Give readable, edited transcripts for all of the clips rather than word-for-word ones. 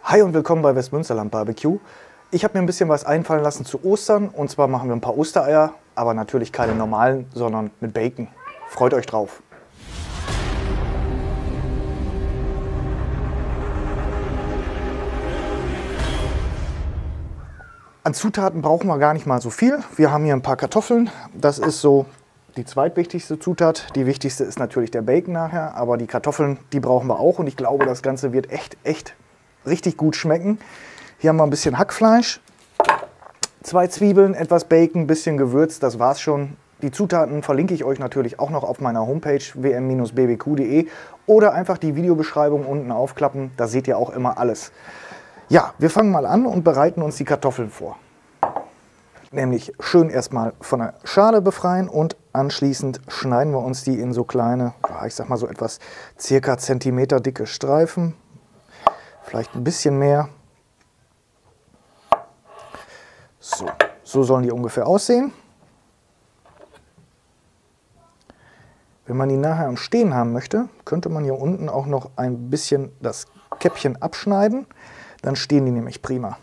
Hi und willkommen bei Westmünsterland Barbecue. Ich habe mir ein bisschen was einfallen lassen zu Ostern, und zwar machen wir ein paar Ostereier, aber natürlich keine normalen, sondern mit Bacon. Freut euch drauf. An Zutaten brauchen wir gar nicht mal so viel. Wir haben hier ein paar Kartoffeln. Das ist so die zweitwichtigste Zutat. Die wichtigste ist natürlich der Bacon nachher, aber die Kartoffeln, die brauchen wir auch. Und ich glaube, das Ganze wird echt richtig gut schmecken. Hier haben wir ein bisschen Hackfleisch, 2 Zwiebeln, etwas Bacon, ein bisschen Gewürz. Das war's schon. Die Zutaten verlinke ich euch natürlich auch noch auf meiner Homepage wm-bbq.de oder einfach die Videobeschreibung unten aufklappen. Da seht ihr auch immer alles. Ja, wir fangen mal an und bereiten uns die Kartoffeln vor. Nämlich schön erstmal von der Schale befreien und anschließend schneiden wir uns die in so kleine, ich sag mal so etwas circa Zentimeter dicke Streifen. Vielleicht ein bisschen mehr. So sollen die ungefähr aussehen. Wenn man die nachher am Stehen haben möchte, könnte man hier unten auch noch ein bisschen das Käppchen abschneiden. Dann stehen die nämlich prima.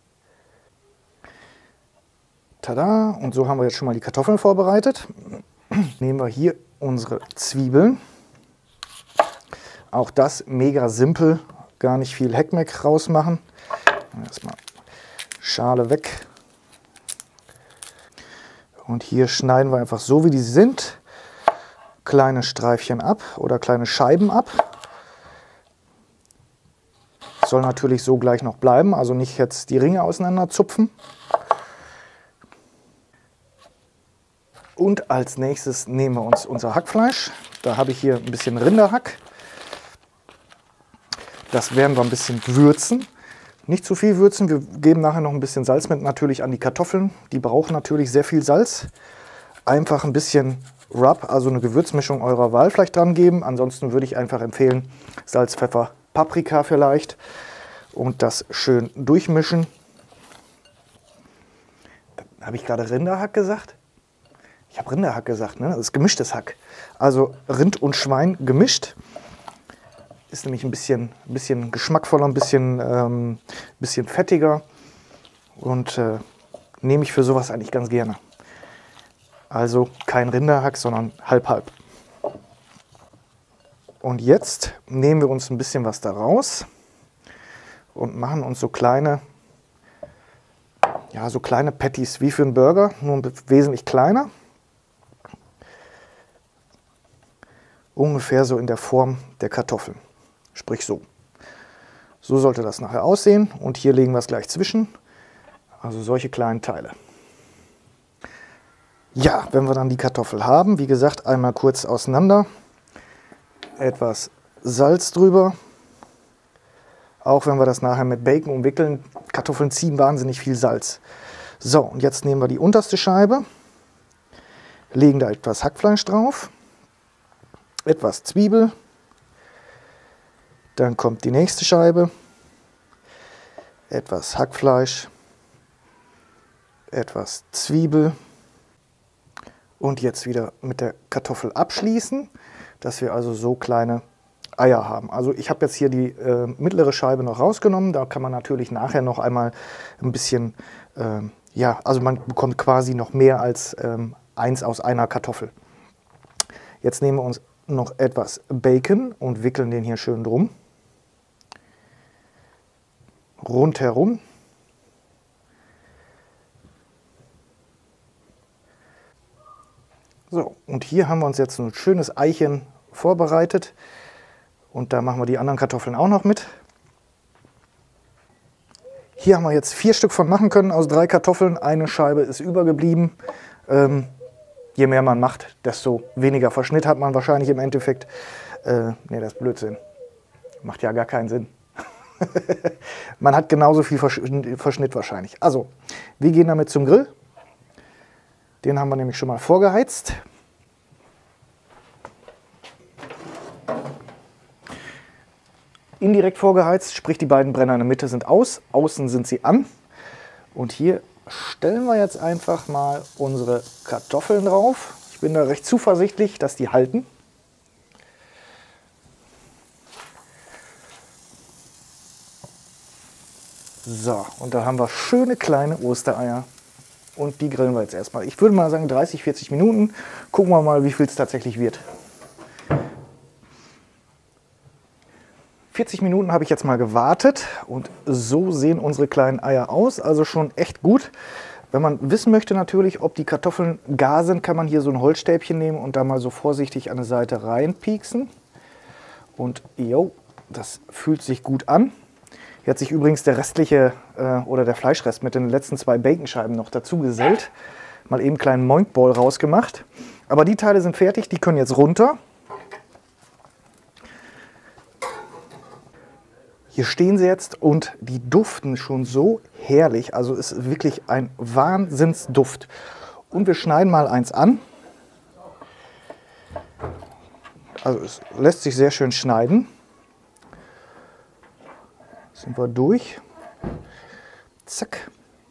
Tada! Und so haben wir jetzt schon mal die Kartoffeln vorbereitet. Nehmen wir hier unsere Zwiebeln. Auch das mega simpel. Gar nicht viel Heckmeck rausmachen. Erstmal Schale weg. Und hier schneiden wir einfach so, wie die sind, kleine Streifchen ab oder kleine Scheiben ab. Soll natürlich so gleich noch bleiben, also nicht jetzt die Ringe auseinander zupfen. Und als nächstes nehmen wir uns unser Hackfleisch. Da habe ich hier ein bisschen Rinderhack. Das werden wir ein bisschen würzen. Nicht zu viel würzen, wir geben nachher noch ein bisschen Salz mit natürlich an die Kartoffeln. Die brauchen natürlich sehr viel Salz. Einfach ein bisschen Rub, also eine Gewürzmischung eurer Wahl vielleicht dran geben. Ansonsten würde ich einfach empfehlen, Salz, Pfeffer, Paprika vielleicht. Und das schön durchmischen. Habe ich gerade Rinderhack gesagt? Ich habe Rinderhack gesagt, ne? Das ist gemischtes Hack. Also Rind und Schwein gemischt. Ist nämlich ein bisschen geschmackvoller, ein bisschen fettiger und nehme ich für sowas eigentlich ganz gerne. Also kein Rinderhack, sondern halb-halb. Und jetzt nehmen wir uns ein bisschen was daraus und machen uns so kleine Patties wie für einen Burger, nur wesentlich kleiner. Ungefähr so in der Form der Kartoffeln. Sprich so. So sollte das nachher aussehen. Und hier legen wir es gleich zwischen. Also solche kleinen Teile. Ja, wenn wir dann die Kartoffel haben, wie gesagt, einmal kurz auseinander. Etwas Salz drüber. Auch wenn wir das nachher mit Bacon umwickeln, Kartoffeln ziehen wahnsinnig viel Salz. So, und jetzt nehmen wir die unterste Scheibe, legen da etwas Hackfleisch drauf, etwas Zwiebel. Dann kommt die nächste Scheibe, etwas Hackfleisch, etwas Zwiebel und jetzt wieder mit der Kartoffel abschließen, dass wir also so kleine Eier haben. Also ich habe jetzt hier die mittlere Scheibe noch rausgenommen, da kann man natürlich nachher noch einmal ein bisschen, also man bekommt quasi noch mehr als eins aus einer Kartoffel. Jetzt nehmen wir uns noch etwas Bacon und wickeln den hier schön drum. Rundherum. So, und hier haben wir uns jetzt ein schönes Eichen vorbereitet. Und da machen wir die anderen Kartoffeln auch noch mit. Hier haben wir jetzt 4 Stück von machen können aus 3 Kartoffeln. Eine Scheibe ist übergeblieben. Je mehr man macht, desto weniger Verschnitt hat man wahrscheinlich im Endeffekt. Ne, das ist Blödsinn. Macht ja gar keinen Sinn. Man hat genauso viel Verschnitt wahrscheinlich. Also, wir gehen damit zum Grill. Den haben wir nämlich schon mal vorgeheizt. Indirekt vorgeheizt, sprich die beiden Brenner in der Mitte sind aus, außen sind sie an. Und hier stellen wir jetzt einfach mal unsere Kartoffeln drauf. Ich bin da recht zuversichtlich, dass die halten. So, und da haben wir schöne kleine Ostereier. Und die grillen wir jetzt erstmal. Ich würde mal sagen 30, 40 Minuten. Gucken wir mal, wie viel es tatsächlich wird. 40 Minuten habe ich jetzt mal gewartet und so sehen unsere kleinen Eier aus. Also schon echt gut. Wenn man wissen möchte natürlich, ob die Kartoffeln gar sind, kann man hier so ein Holzstäbchen nehmen und da mal so vorsichtig an der Seite reinpieksen. Und jo, das fühlt sich gut an. Hier hat sich übrigens der restliche oder der Fleischrest mit den letzten 2 Baconscheiben noch dazu gesellt. Mal eben einen kleinen Moinkball rausgemacht. Aber die Teile sind fertig, die können jetzt runter. Hier stehen sie jetzt und die duften schon so herrlich. Also es ist wirklich ein Wahnsinnsduft. Und wir schneiden mal eins an. Also es lässt sich sehr schön schneiden. Sind wir durch. Zack.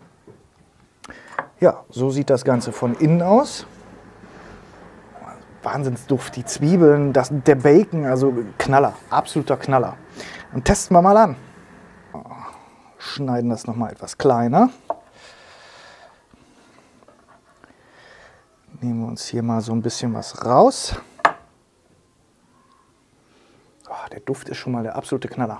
Ja, so sieht das Ganze von innen aus. Wahnsinnsduft, die Zwiebeln, der Bacon, also Knaller, absoluter Knaller. Und testen wir mal an. Schneiden das nochmal etwas kleiner. Nehmen wir uns hier mal so ein bisschen was raus. Oh, der Duft ist schon mal der absolute Knaller.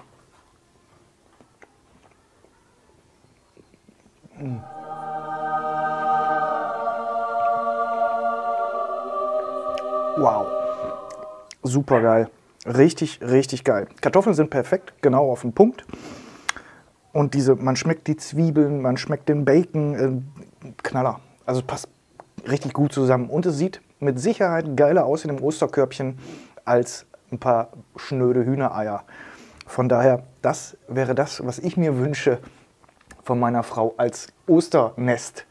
Wow, super geil. Richtig, richtig geil. Kartoffeln sind perfekt, genau auf den Punkt. Und man schmeckt die Zwiebeln, man schmeckt den Bacon, Knaller. Also passt richtig gut zusammen. Und es sieht mit Sicherheit geiler aus in dem Osterkörbchen als ein paar schnöde Hühnereier. Von daher, das wäre das, was ich mir wünsche von meiner Frau als Osternest.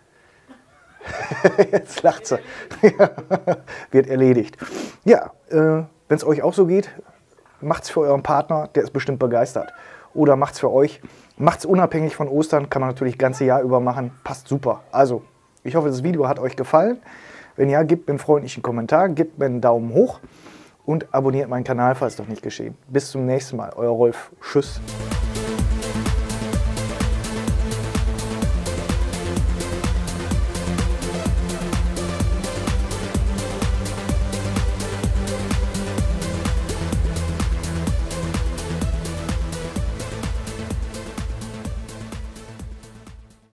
Jetzt lacht sie. Wird erledigt. Ja, wenn es euch auch so geht, macht es für euren Partner, der ist bestimmt begeistert. Oder macht es für euch. Macht es unabhängig von Ostern, kann man natürlich das ganze Jahr über machen. Passt super. Also, ich hoffe, das Video hat euch gefallen. Wenn ja, gebt mir einen freundlichen Kommentar, gebt mir einen Daumen hoch und abonniert meinen Kanal, falls noch nicht geschehen. Bis zum nächsten Mal. Euer Rolf. Tschüss.